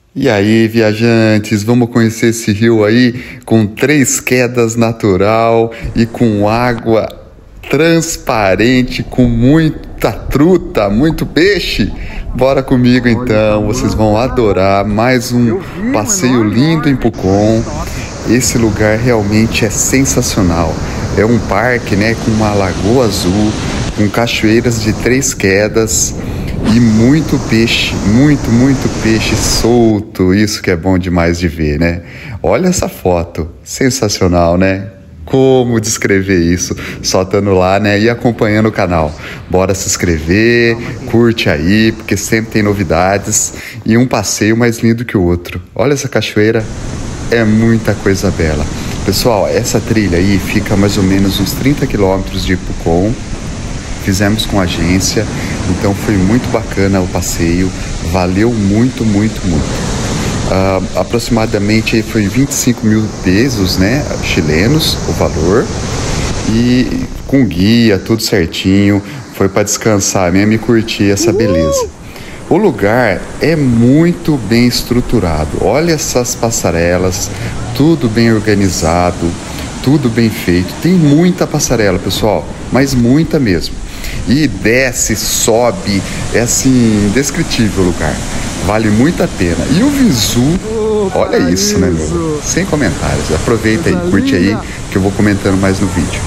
E aí, viajantes, vamos conhecer esse rio aí com 3 quedas natural e com água transparente, com muita truta, muito peixe. Bora comigo então, vocês vão adorar mais um passeio lindo em Pucón. Esse lugar realmente é sensacional. É um parque, né, com uma lagoa azul, com cachoeiras de 3 quedas. E muito peixe, muito peixe solto, isso que é bom demais de ver, né? Olha essa foto, sensacional, né? Como descrever isso? Só estando lá, né? E acompanhando o canal. Bora se inscrever, curte aí, porque sempre tem novidades e um passeio mais lindo que o outro. Olha essa cachoeira, é muita coisa bela. Pessoal, essa trilha aí fica mais ou menos uns 30 quilômetros de Pucón. Fizemos com a agência, então foi muito bacana o passeio, valeu muito. Aproximadamente foi 25 mil pesos, né, chilenos, o valor, e com guia, tudo certinho, foi para descansar mesmo e curtir essa beleza. O lugar é muito bem estruturado, olha essas passarelas, tudo bem organizado, tudo bem feito, tem muita passarela, pessoal, mas muita mesmo. E desce, sobe, é assim, indescritível o lugar. Vale muito a pena. E o visu, olha isso, né, meu? Sem comentários. Aproveita aí, curte aí, que eu vou comentando mais no vídeo.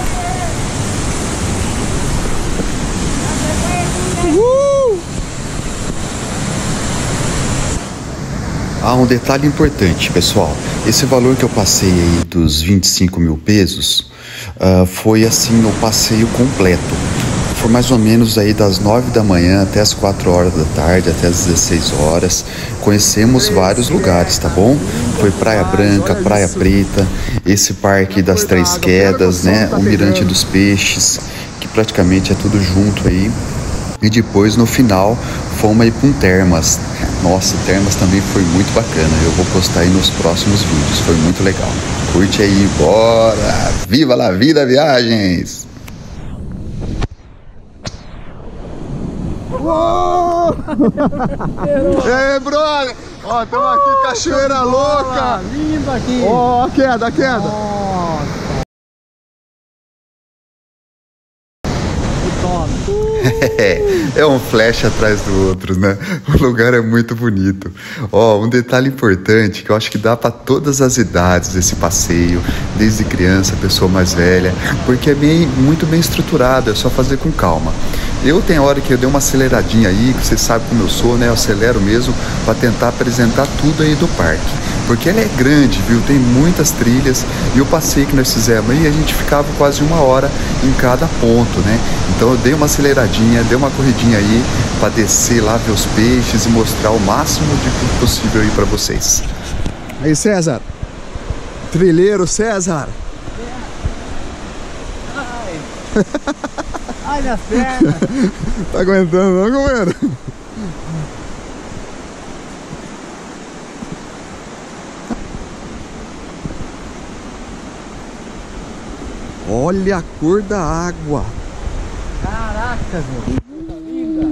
Um detalhe importante, pessoal. Esse valor que eu passei aí dos 25 mil pesos foi assim o passeio completo. Foi mais ou menos aí das 9 da manhã até as 4 horas da tarde, até as 16 horas. Conhecemos vários lugares, tá bom? Foi Praia Branca, Praia Preta, esse parque das 3 quedas, né? O Mirante dos Peixes, que praticamente é tudo junto aí. E depois, no final, fomos aí para um Termas. Nossa, Termas também foi muito bacana. Eu vou postar aí nos próximos vídeos. Foi muito legal. Curte aí, bora! Viva la vida, viagens! Uou! E aí, brother? Ó, estamos aqui, cachoeira louca! Lindo aqui! Ó, a queda, a queda! Nossa! É um flash atrás do outro, né? O lugar é muito bonito. Um detalhe importante que eu acho que dá para todas as idades esse passeio, desde criança, pessoa mais velha, porque é muito bem estruturado, é só fazer com calma. Eu tenho hora que eu dei uma aceleradinha aí, que vocês sabem como eu sou, né? Eu acelero mesmo para tentar apresentar tudo aí do parque. Porque ele é grande, viu? Tem muitas trilhas e o passeio que nós fizemos aí, a gente ficava quase 1 hora em cada ponto, né? Então eu dei uma aceleradinha, dei uma corridinha aí para descer lá, ver os peixes e mostrar o máximo de possível aí para vocês. Aí, César. Trilheiro César. Ai, ai minhas pernas. Tá aguentando não, companheiro? Olha a cor da água. Caraca, meu. Coisa linda.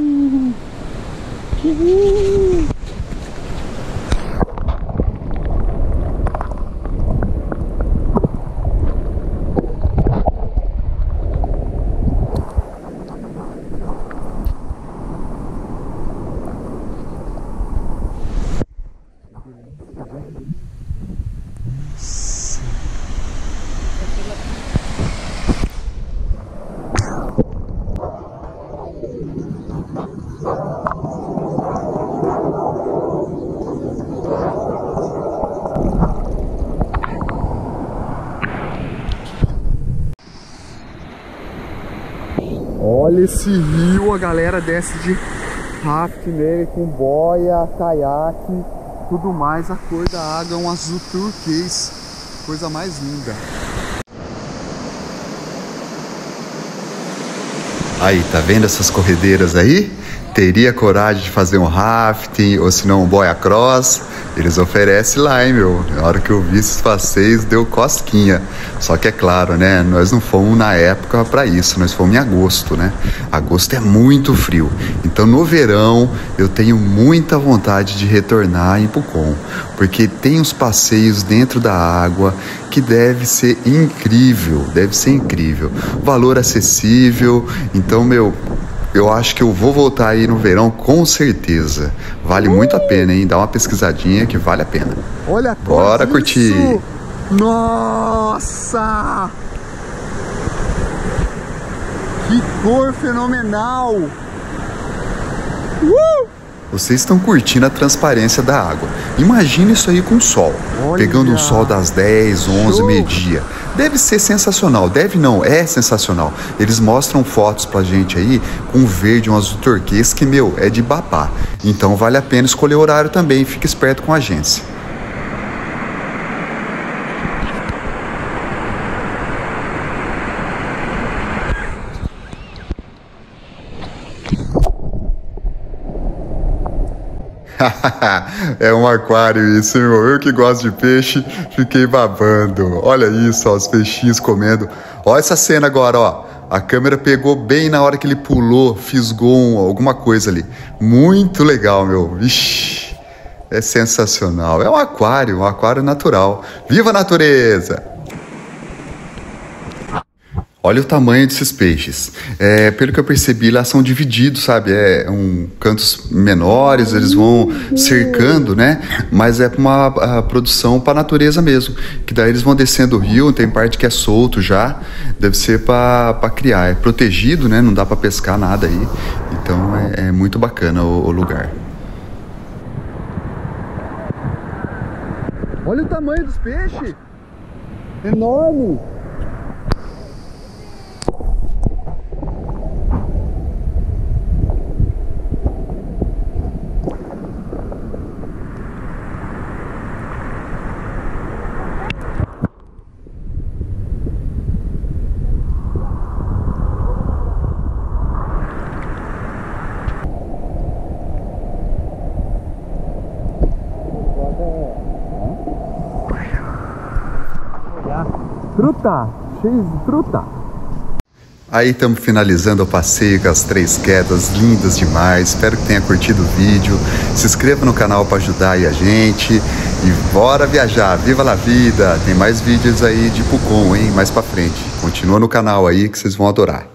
Olha esse rio, a galera desce de raft nele com boia, caiaque, tudo mais. A cor da água é um azul turquês, coisa mais linda. Aí, tá vendo essas corredeiras aí? Teria coragem de fazer um rafting ou se não um boia cross? Eles oferecem lá, hein, meu? Na hora que eu vi esses passeios, deu cosquinha. Só que é claro, né? Nós não fomos na época para isso, nós fomos em agosto, né? Agosto é muito frio. Então, no verão, eu tenho muita vontade de retornar em Pucón, porque tem uns passeios dentro da água que deve ser incrível, deve ser incrível. Valor acessível. Então, meu, eu acho que eu vou voltar aí no verão com certeza. Vale muito a pena, hein? Dá uma pesquisadinha que vale a pena. Olha, bora curtir. Isso. Nossa! Que cor fenomenal! Vocês estão curtindo a transparência da água. Imagina isso aí com sol. Olha. Pegando um sol das 10, 11, meio-dia. Deve ser sensacional. Deve não, é sensacional. Eles mostram fotos pra gente aí com um verde, um azul turquesa que, meu, é de babá. Então vale a pena escolher o horário também. Fica esperto com a agência. É um aquário isso, hein, meu? Eu que gosto de peixe, fiquei babando. Olha isso, ó, os peixinhos comendo. Ó essa cena agora, ó. A câmera pegou bem na hora que ele pulou, fisgou alguma coisa ali. Muito legal, meu. Vixe, é sensacional. É um aquário natural. Viva a natureza! Olha o tamanho desses peixes. Pelo que eu percebi, lá são divididos, sabe? Cantos menores, eles vão cercando, né? Mas é para uma produção para a natureza mesmo. Que daí eles vão descendo o rio, tem parte que é solto já. Deve ser para criar. É protegido, né? Não dá para pescar nada aí. Então é muito bacana o lugar. Olha o tamanho dos peixes! Enorme! Truta, cheio de truta. Aí estamos finalizando o passeio com as 3 quedas, lindas demais. Espero que tenha curtido o vídeo. Se inscreva no canal para ajudar aí a gente. E bora viajar, viva la vida. Tem mais vídeos aí de Pucón, hein? Mais pra frente. Continua no canal aí que vocês vão adorar.